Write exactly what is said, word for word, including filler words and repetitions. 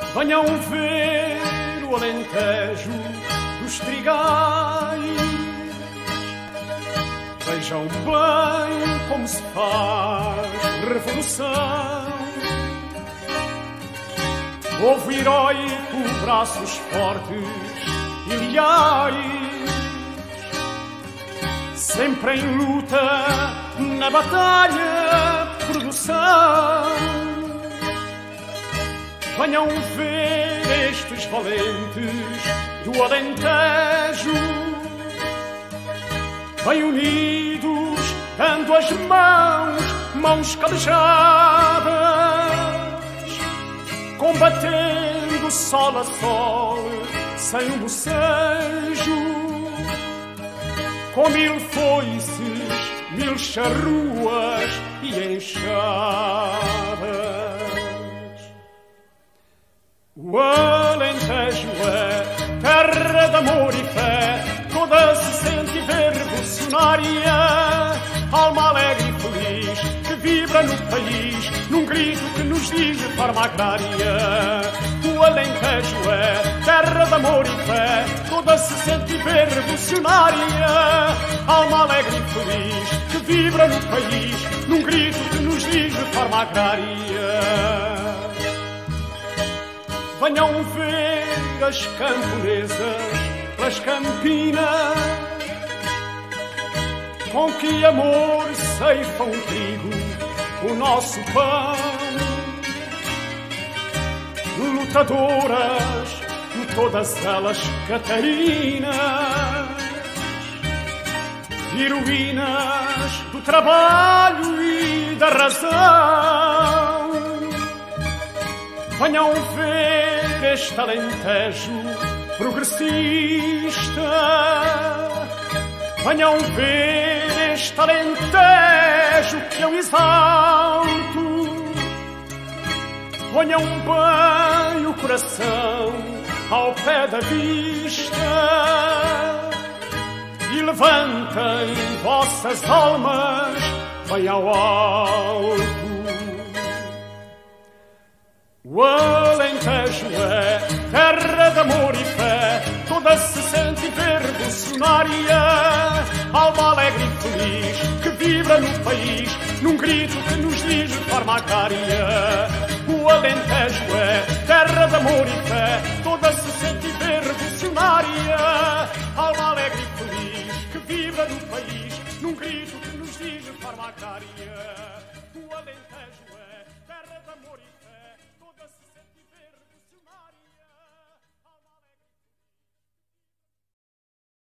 Venham ver o Alentejo dos trigais. Vejam bem como se faz revolução. Povo heróico, braços fortes e leais, sempre em luta, na batalha, produção. Venham ver estes valentes do Alentejo, bem unidos, dando as mãos, mãos calejadas, combatendo sol a sol, sem um bocejo, com mil foices, mil charruas e enxadas. O Alentejo é terra de amor e fé, toda se sente e vê revolucionária, alma alegre e feliz que vibra no país, num grito que nos diz de forma agrária. O Alentejo é terra de amor e fé, toda se sente e vê revolucionária, alma alegre e feliz que vibra no país, num grito que nos diz de forma agrária. Venham ver as camponesas pelas campinas, com que amor ceifam o trigo, o nosso pão. Lutadoras, todas elas Catarinas, heroínas do trabalho e da razão. Venham ver este Alentejo progressista, venham ver este Alentejo que eu exalto. Ponham bem o coração ao pé da vista e levantem vossas almas bem ao alto. O Alentejo é terra de amor e fé, toda se sente e vê revolucionária, alma alegre e feliz que vibra no país, num grito que nos diz de forma agrária. O Alentejo é terra de amor e fé, toda se sente e vê revolucionária, alma alegre e feliz que vibra no país, num grito que nos diz de forma agrária. O Alentejo é